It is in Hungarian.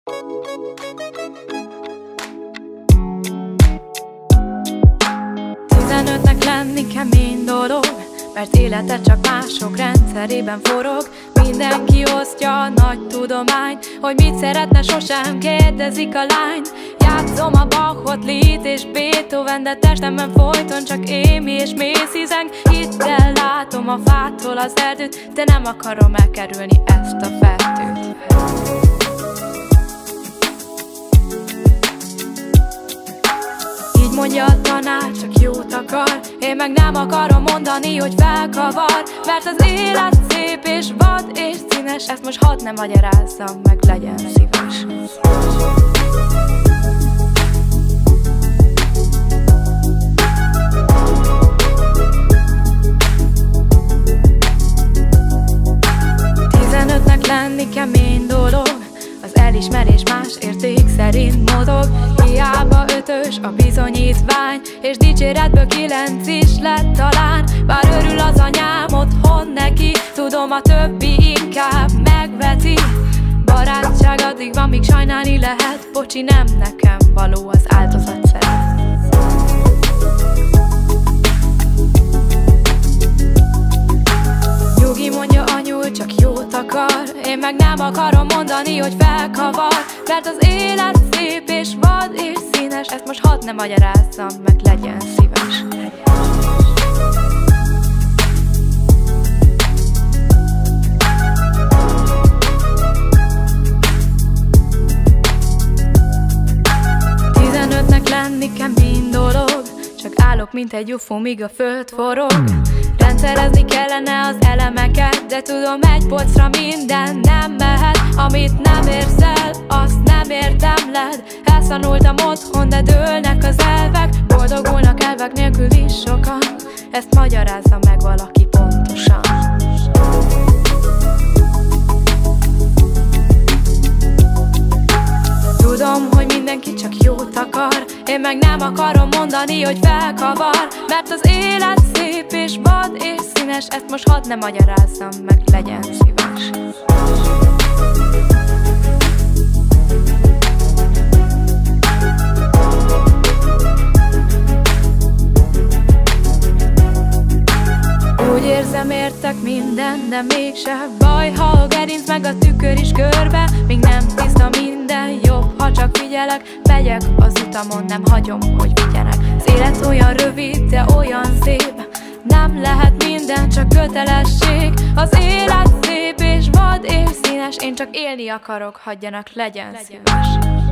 Tizenötnek lenni kemény dolog, mert élete csak mások rendszerében forog. Mindenki osztja a nagy tudományt, hogy mit szeretne, sosem kérdezik a lányt. Játszom a Bachot, Liszt és Beethoven, de testemben folyton csak Amy és Macy zeng. Hittel látom a fától az erdőt, de nem akarom elkerülni ezt a fertőt. Így mondja a tanár, csak jót akar, én meg nem akarom mondani, hogy felkavar. Mert az élet szép és vad és színes, ezt most hadd ne magyarázzam meg, legyen szíves. Tizenötnek lenni kemény dolog, az elismerés más érték szerint mozog. Hiába ötös a bizonyítvány, és dicséretből 9 is lett talán. Bár örül az anyám otthon neki, tudom a többi inkább megveti. Barátság addig van, míg sajnálni lehet, bocsi, nem nekem való az áldozatszeret. Nyugi, mondja anyu, csak jót akar, én meg nem akarom mondani, hogy felkavar. Mert az élet szép és vad és színes, ezt most hadd ne magyarázzam meg, legyen szíves. Tizenötnek lenni kemény dolog, csak állok, mint egy UFO, míg a föld forog. Rendszerezni kellene az elemeket, de tudom, egy polcra minden nem mehet. Amit nem érsz el, azt nem érdemled. Elszanultam otthon, de dőlnek az elvek. Boldogulnak elvek nélkül is sokan, ezt magyarázza meg valaki pontosan. Tudom, hogy mindenki csak jót akar, én meg nem akarom mondani, hogy felkavar. Mert az élet szép és vad és színes, ezt most hadd ne magyarázzam meg, legyen szíves. Úgy érzem, értek minden, de mégse baj, ha a gerinc meg a tükör is körbe. Még nem tiszta minden, jobb, ha csak figyelek. Megyek az utamon, nem hagyom, hogy vigyenek. Az élet olyan rövid, de olyan szép. Nem lehet minden, csak kötelesség. Az élet szép és vad és színes, én csak élni akarok, hagyjanak, legyen szíves.